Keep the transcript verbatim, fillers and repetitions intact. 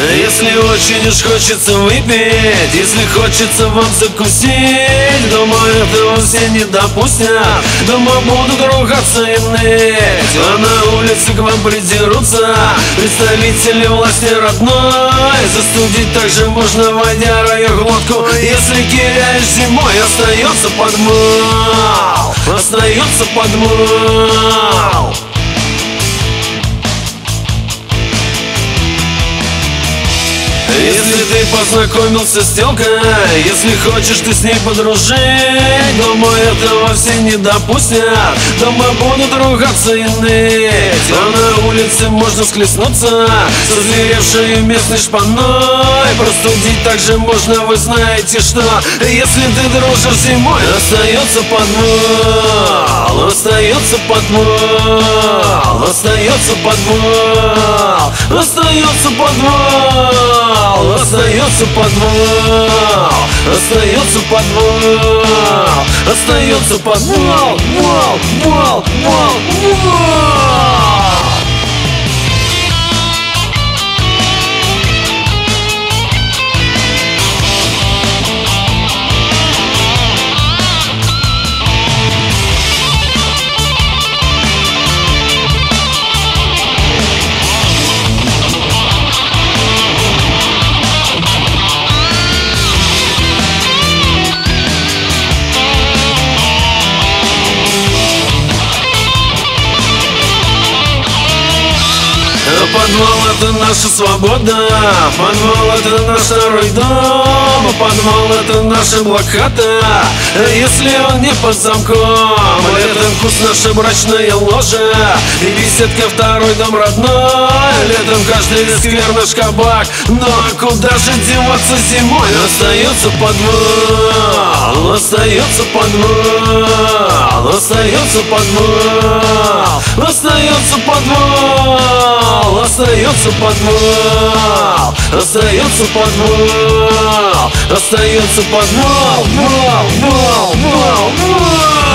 Если очень уж хочется выпить, если хочется вам закусить, думаю, этого все не допустят. Дома будут ругаться и ныть, а на улице к вам придерутся представители власти родной. Застудить также можно, водярою глотку. Если киряешь зимой, остается подмал, остается подмал. Если ты познакомился с телкой, если хочешь ты с ней подружить, думаю, этого все не допустят. Дома будут ругаться и ныть, а на улице можно схлестнуться со зверевшей местной шпаной. Простудить также можно, вы знаете что. Если ты дружишь зимой, остается подмал, остается подмал, остается подмал, остается подмал. Остается подвал, остается подвал, остается подвал, вал, вал, вал, вал. Подвал — это наша свобода, подвал — это наш второй дом, подвал — это наша блокада, если он не под замком. Летом вкус наша брачная ложа и беседка второй дом родной. Летом каждый сквер наш кабак, но куда же деваться зимой? Остается подвал, остается подвал, остается подвал, остается подвал, остается подвал, остается подвал, остается подвал, вал, вал, вал, вал.